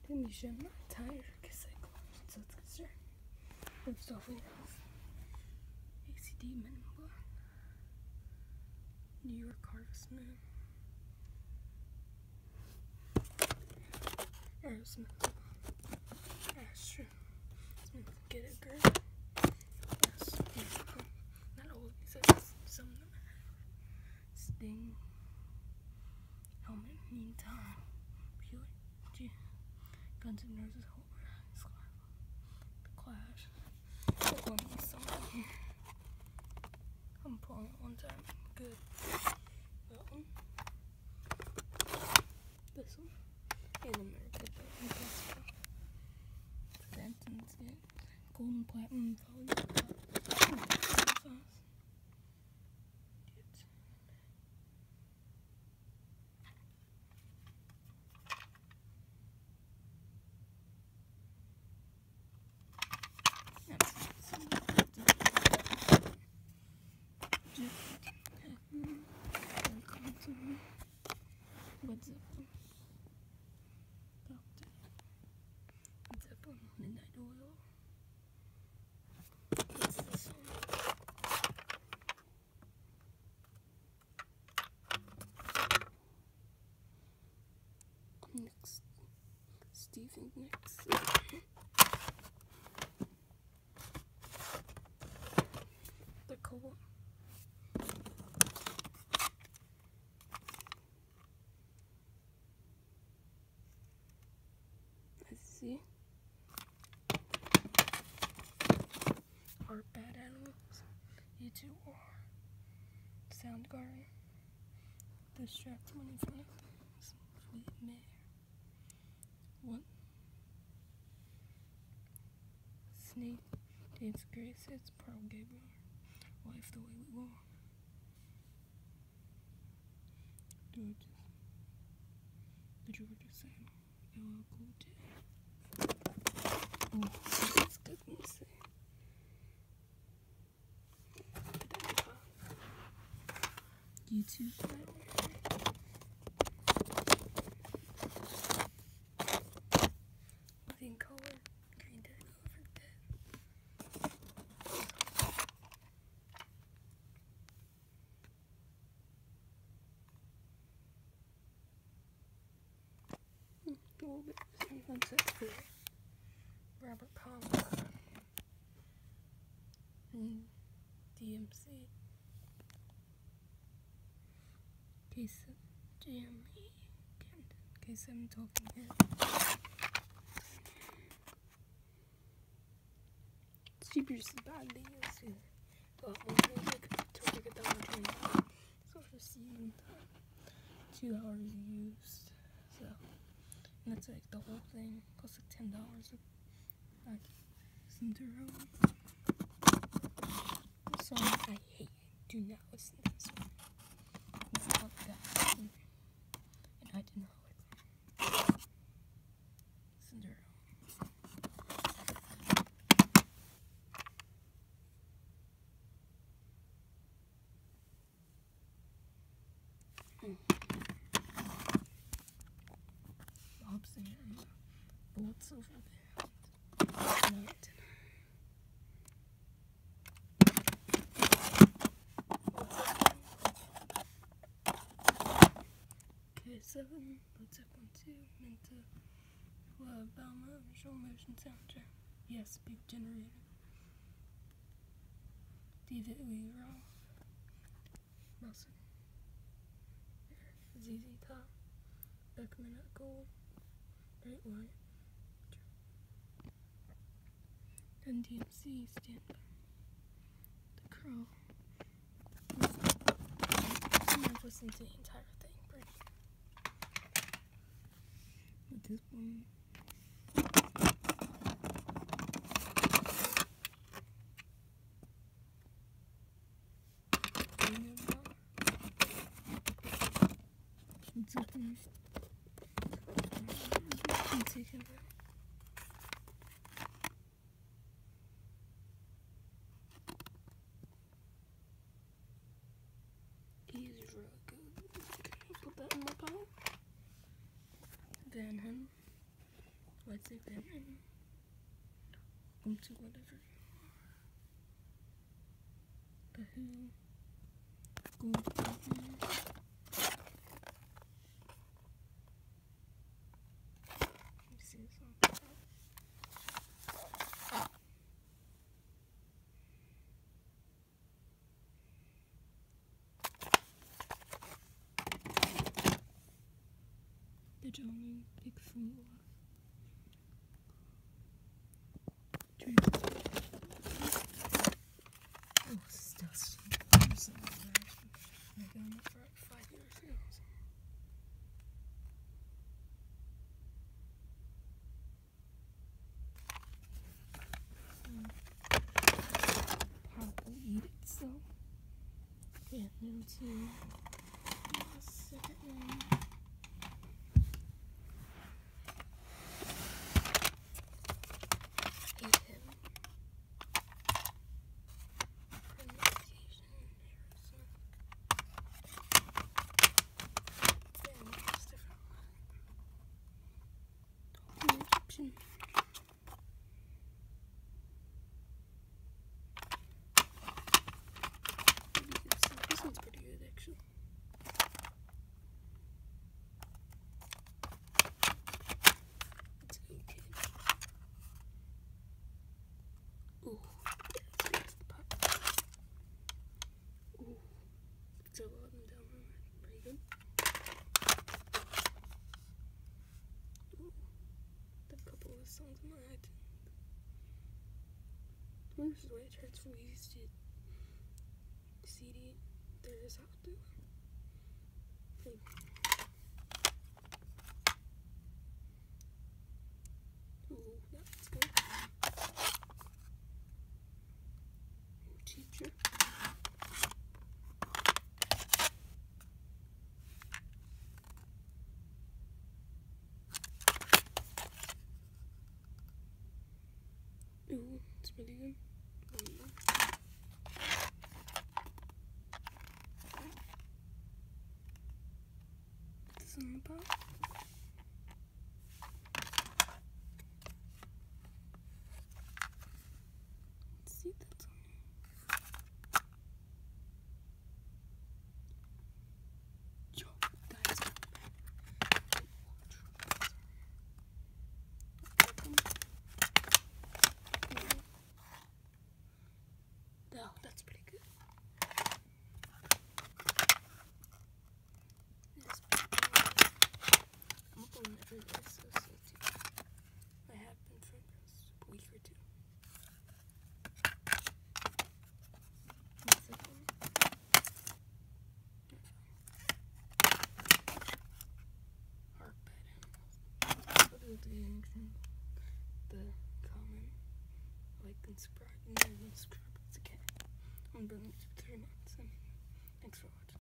میشه من تایر کسی کنم کسی مصطفی ACD من با New York Harvestman Aerosmith Asher Smith Get It Girl Yes, not all of these, some of them Sting Helmet Meantime Pure G Guns N' Roses The Clash one of these songs here I'm pulling it one time good that one this one in America Stanton's it Golden Platinum Volume What's up? What's up on Midnight Oil? What's this one? Next, Stephen Nicks. The cool. Let's see. Are Bad Animals. YouTube or Soundgarden. Distract 25. Sweet Mare. What? Snake. Dance Grace. It's Pearl Gabriel. Life the Way We Want. The Georgia Sam. LL Cool J. Oh, that's good music. YouTube Living Color, Green Day, Over Dead. A little bit sunset for Robert Palmer and DMC. K7 Jamie Camden. K7 Talking Head. Cheapers bad deals here. Got one music to take it down to so for seeing 2 hours used. So and that's like the whole thing. Costs like $10. Like listen to her. This song I hate. Do not listen to this one. It's about that. And I didn't know it. Cinderella. Bob Singer and the Bullets Over There. No, it didn't. K7, Led Zeppelin 2, Minta, Alabama, Visual Motion Soundtrack. Yes, Big Generator. David Lee Roth. Russell. ZZ Top. Beckman at Gold. Bright White. And DMC Stand By. The Crow. I've listened to the entire thing pretty. With this one. He's really good. Put that in my pile. Van Halen. Let's say family. Welcome to whatever you are. The Who. Gold Button. Let me see this on top. The Johnny Big Fool. Oh, this is dusty. I'm so embarrassed. I've done it for like 5 years now. Pop will eat it, so. Yeah, then to the second one. Eat him. Egyptian. This one's pretty good, actually. It's okay. Ooh, that's the pop. Ooh, it's a lot of them down there. Pretty good. Ooh, a couple of songs in my iTunes. This is the way it turns from used to CD. There is out there. Ooh, that's good. Teacher. Ooh, it's really good. This on the bottom. Let's see if that's on here. Yo, guys. Oh, that's pretty good. I'm up on everywhere, so too. I have been for a week or two. Heart bed. The comment, like, and subscribe. It's okay. I'm been 3 months, and thanks for watching.